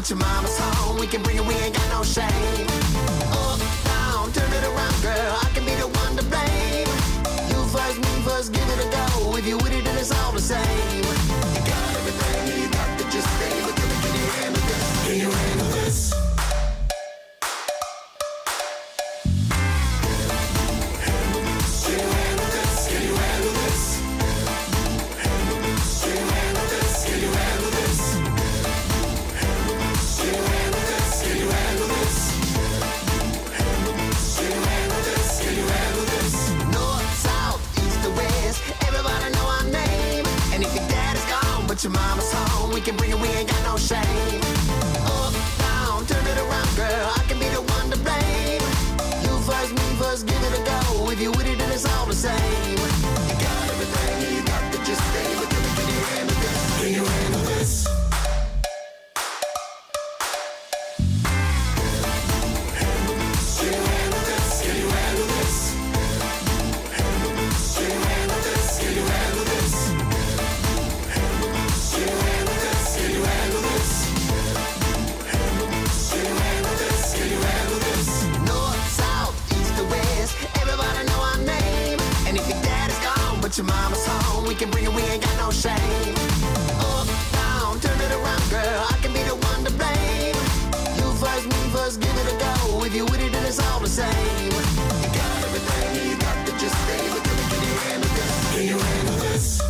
your mama's home. We can bring it, we ain't got no shame. Up, down, turn it around, girl. I can be the one to blame. You first, me first, give it a go. If you with it, then it's all the same. You got everything, you got to just stay. But can you handle this? Can you handle this? Your mama's home, we can bring it, we ain't got no shame. Up, down, turn it around, girl. I can be the one to blame. You first, me first, give it a go. If you with it, then it's all the same. You got everything, you got to just stay. But can you handle this? Can you handle this? Your mama's home, we can bring it, we ain't got no shame. Up, down, turn it around, girl. I can be the one to blame. You first, me first, give it a go. If you with it, then it's all the same. You got everything, you got to just stay. But can you handle this? Can you handle this?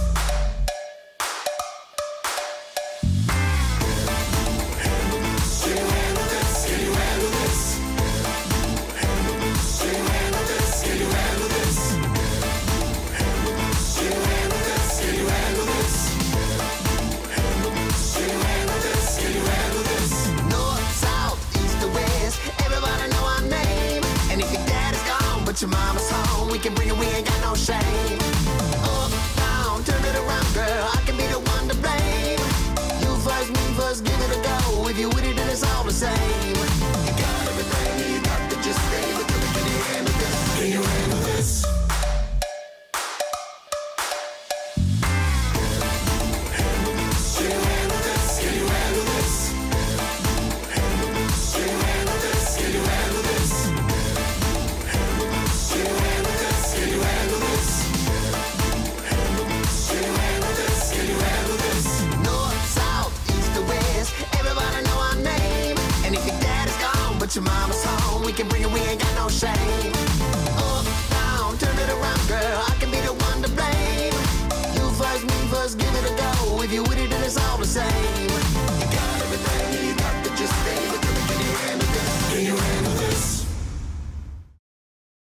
Your mama's home, we can bring it, we ain't got no shame. Up, down, turn it around, girl. I can be the one to blame. You first, me first, give it a go. If you with it, then it's all the same. You got everything, you got to just stay. But can you handle this? Can you handle this? Your mama's home, we can bring it, we ain't got no shame. Up, down, turn it around, girl. I can be the one to blame. You first, me first, give it a go. If you with it,